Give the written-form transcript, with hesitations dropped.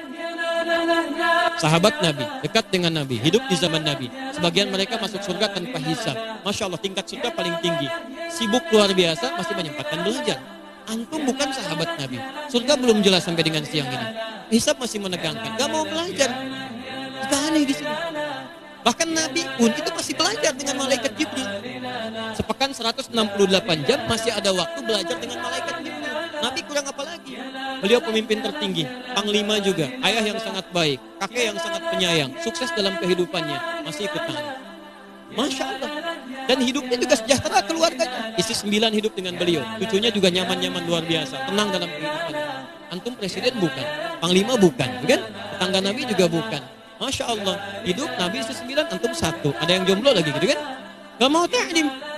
Sahabat Nabi, dekat dengan Nabi, hidup di zaman Nabi. Sebagian mereka masuk surga tanpa hisab. Masya Allah, tingkat surga paling tinggi. Sibuk luar biasa, masih menyempatkan belajar. Antum bukan sahabat Nabi. Surga belum jelas sampai dengan siang ini. Hisab masih menegangkan, gak mau belajar. Kita aneh di sini. Bahkan Nabi pun itu masih belajar dengan malaikat Jibril. Sepekan 168 jam masih ada waktu belajar dengan malaikat Jibril. Nabi kurang apa lagi? Beliau pemimpin tertinggi, panglima juga, ayah yang sangat baik, kakek yang sangat penyayang, sukses dalam kehidupannya, masih ikut Nabi. Masya Allah. Dan hidupnya juga sejahtera keluarganya. Istri 9 hidup dengan beliau, cucunya juga nyaman-nyaman luar biasa, tenang dalam kehidupannya. Antum presiden bukan, panglima bukan, kan? Tetangga Nabi juga bukan. Masya Allah, hidup Nabi istri 9, antum 1. Ada yang jomblo lagi gitu kan? Gak mau ta'lim.